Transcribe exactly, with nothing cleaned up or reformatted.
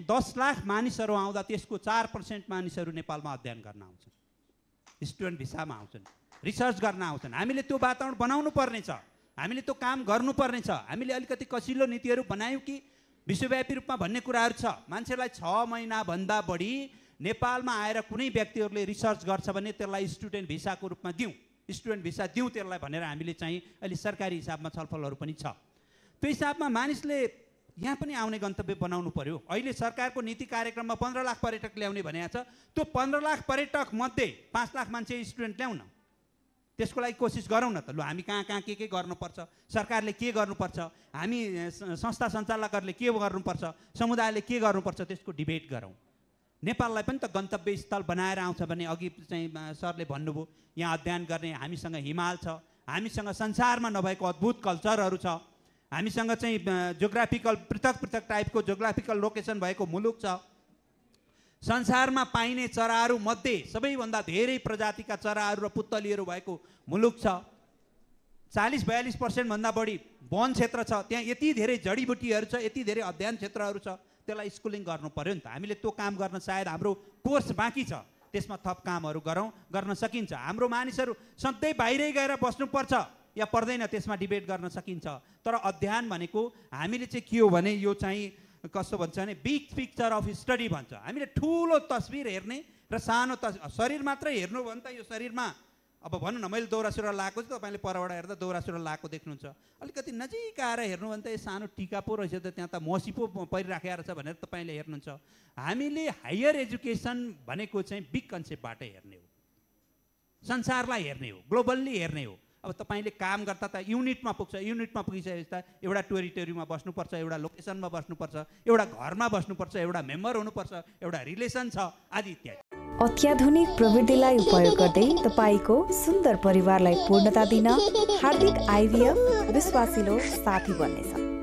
दस लाख मानिसहरू आउँदा त्यसको चार पर्सेन्ट मानिसहरू नेपालमा अध्ययन गर्न आउँछन्, स्टुडेन्ट भिसामा आउँछन्, रिसर्च गर्न आउँछन्। हामीले त्यो वातावरण बनाउनु पर्ने छ, हामीले त्यो काम गर्नुपर्ने छ। हामीले अलिकति कसिलो नीतिहरू बनायौँ कि विश्वव्यापी रूपमा भन्ने कुराहरू छ। मान्छेलाई छ महिनाभन्दा बढी नेपालमा आएर कुनै व्यक्तिहरूले रिसर्च गर्छ भने त्यसलाई स्टुडेन्ट भिसाको रूपमा दिउँ, स्टुडेन्ट भिसा दिउँ त्यसलाई भनेर हामीले चाहिँ अहिले सरकारी हिसाबमा छलफलहरू पनि छ। त्यो हिसाबमा मानिसले यहाँ पनि आउने गन्तव्य बनाउनु पर्यो। अहिले सरकारको नीति कार्यक्रममा पन्ध्र लाख पर्यटक ल्याउने भनेको छ। त्यो पन्ध्र लाख पर्यटक मध्ये पाँच लाख मान्छे स्टुडेन्ट ल्याउन, त्यसको लागि कोसिस गरौँ न त। लु हामी कहाँ कहाँ के के गर्नुपर्छ, सरकारले के गर्नुपर्छ, हामी संस्था सञ्चालकहरूले के गर्नुपर्छ, समुदायले के गर्नुपर्छ, त्यसको डिबेट गरौँ। नेपाललाई पनि त गन्तव्य स्थल बनाएर आउँछ भने अघि चाहिँ सरले भन्नुभयो यहाँ अध्ययन गर्ने हामीसँग हिमाल छ, हामीसँग संसारमा नभएको अद्भुत कल्चरहरू छ, हामीसँग चाहिँ जियोग्राफिकल पृथक पृथक टाइपको जियोग्राफिकल लोकेसन भएको मुलुक छ, संसारमा पाइने चराहरू मध्ये सबैभन्दा धेरै प्रजातिका चराहरू र पुत्तलीहरू भएको मुलुक छ, चालीस बयालीस पर्सेन्ट भन्दा बढी वन क्षेत्र छ, त्यहाँ यति धेरै जडीबुटीहरू छ, यति धेरै अध्ययन क्षेत्रहरू छ। त्यसलाई स्कुलिङ गर्नु पर्यो नि त। हामीले त्यो काम गर्न सायद हाम्रो कोर्स बाँकी छ, त्यसमा थप कामहरू गरौँ, गर्न सकिन्छ। हाम्रो मानिसहरू सधैँ बाहिरै गएर बस्नुपर्छ या पर्दैन, त्यसमा डिबेट गर्न सकिन्छ। तर अध्ययन भनेको हामीले चाहिँ के हो भने यो चाहिँ कस्तो भन्छ भने बिग पिक्चर अफ स्टडी भन्छ। हामीले ठुलो तस्बिर हेर्ने र सानो तस शरीर मात्रै हेर्नु हो भने त यो शरीरमा अब भनौँ न, मैले दौरा सुरुवाल लगाएको छु, तपाईँले परबाट हेर्दा दौरा सुरुवाल लगाएको देख्नुहुन्छ। अलिकति नजिक आएर हेर्नु भने त यो सानो टिका पो रहेछ त, त्यहाँ त मसी पो परिराखेको रहेछ भनेर तपाईँले हेर्नुहुन्छ। हामीले हायर एजुकेसन भनेको चाहिँ बिग कन्सेप्टबाट हेर्ने हो, संसारलाई हेर्ने हो, ग्लोबल्ली हेर्ने हो। अब तपाईँले काम गर्दा त युनिटमा पुग्छ, युनिटमा पुगिसकेपछि त एउटा टेरिटोरीमा बस्नुपर्छ, एउटा लोकेसनमा बस्नुपर्छ, एउटा घरमा बस्नुपर्छ, एउटा मेम्बर हुनुपर्छ, एउटा रिलेसन छ, आदि इत्यादि। अत्याधुनिक प्रविधिलाई उपयोग गर्दै तपाईँको सुन्दर परिवारलाई पूर्णता दिन हार्दिक आइभीएफ विश्वासिलो साथी बन्नेछ।